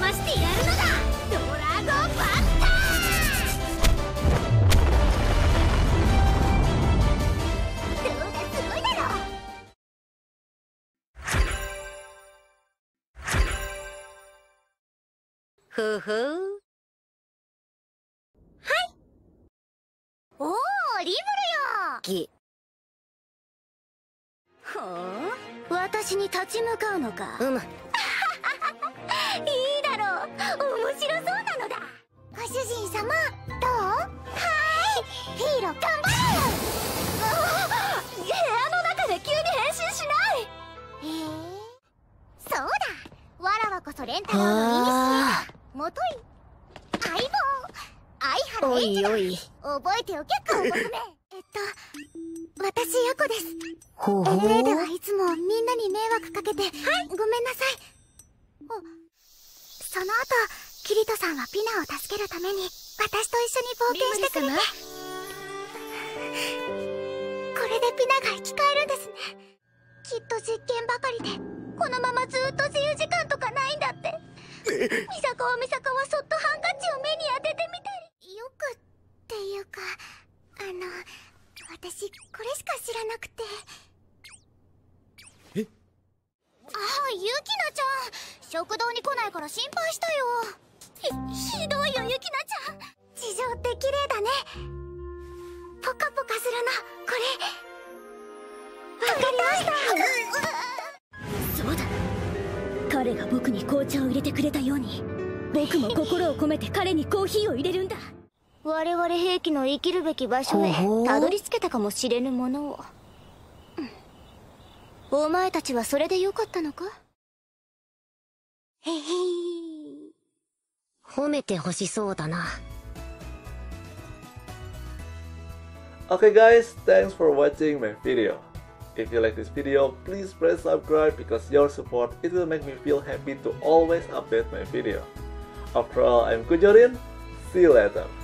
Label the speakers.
Speaker 1: ましてやるのだ。ドラゴンバッター。どうだ、すごいだろ。ふふ。はい。おお、リムルよ。ほう、私に立ち向かうのか。いいだろう、面白そうなのだ。ご主人様、どう？はい、ヒーロー頑張れ。部屋の中で急に変身しない。そうだ、わらわこそレンタロウのイニシエだ。もとい相棒、相原エンジだ。覚えておけ、顔娘。私ヤコです。LA ではいつもみんなに迷惑かけて、ごめんなさい。その後キリトさんはピナを助けるために私と一緒に冒険してくれて、これでピナが生き返るんですね。きっと実験ばかりでこのままずっと自由時間とかないんだって。美坂はそっとハンカチを目に当ててみたり。よくっていうか、私これしか知らなくて。ユキナちゃん、食堂に来ないから心配したよ。ひどいよ、ユキナちゃん。地上って綺麗だね。ポカポカするの、これ。わかりました。そうだ、彼が僕に紅茶を入れてくれたように、僕も心を込めて彼にコーヒーを入れるんだ。我々兵器の生きるべき場所へたどり着けたかもしれぬものを。お前たちはそれでよかったのか？へへー。褒めてほしそうだな。
Speaker 2: Okay guys, thanks for watching my video. If you like this video, please press subscribe because your support it will make me feel happy to always update my video. After all, I'm Kujorin. See you later.